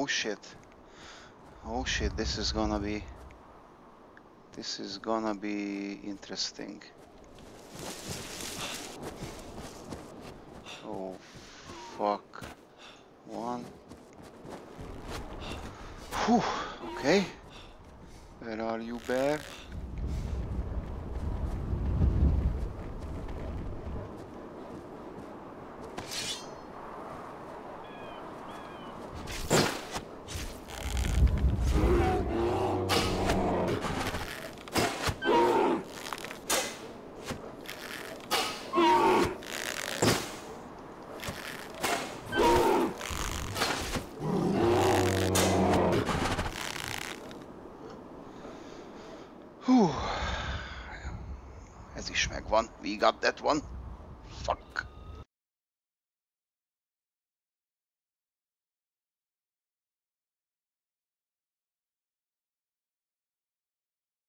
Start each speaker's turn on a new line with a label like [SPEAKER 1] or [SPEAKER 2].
[SPEAKER 1] shit. Oh shit, this is gonna be interesting. Oh fuck. One. Whew. Okay. Where are you, bear? Hú, ez is megvan. We got that one. Fuck.